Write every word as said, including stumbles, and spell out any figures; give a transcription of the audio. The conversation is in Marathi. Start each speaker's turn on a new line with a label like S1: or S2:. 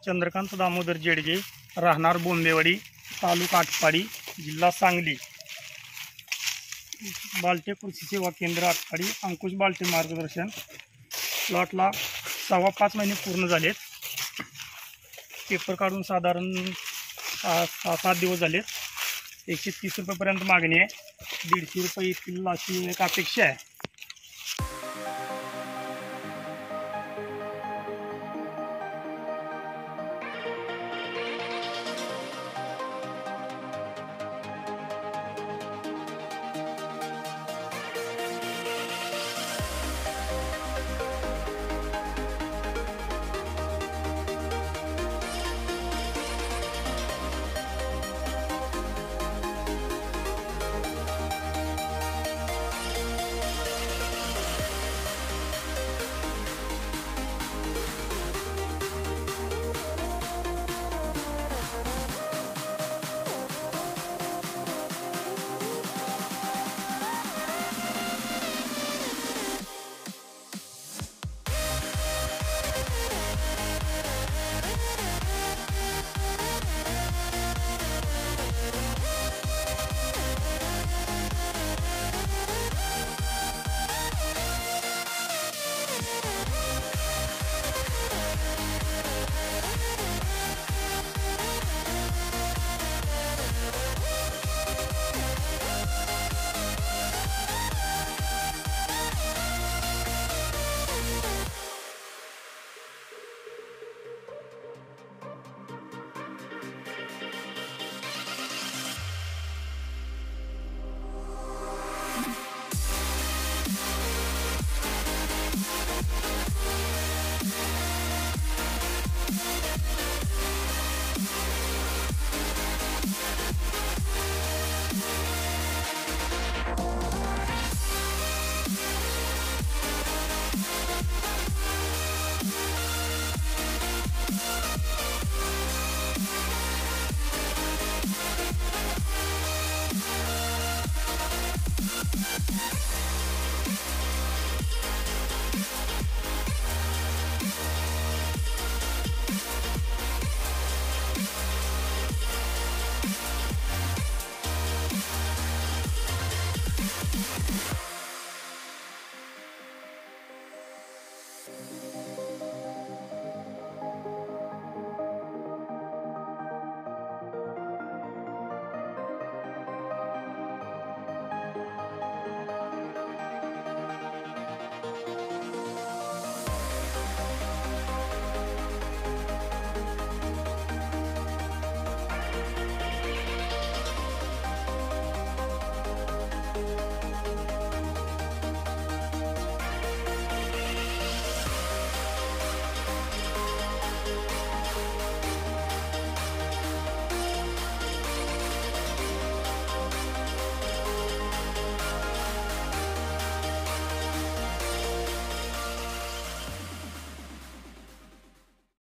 S1: चंद्रकांत दामोदर जेडगे, राहणार बोंबेवाडी, तालुका आटपाडी, जिल्हा सांगली। बालटे कृषी सेवा केंद्र आटपाडी, अंकुश बालटे मार्गदर्शन। प्लॉटला सव्वा पाच महिने पूर्ण झालेत। पेपर काढून साधारण सहा सात दिवस झालेत। एकशे तीस रुपयेपर्यंत मागणी आहे। दीडशे रुपये येतील अशी एक अपेक्षा आहे।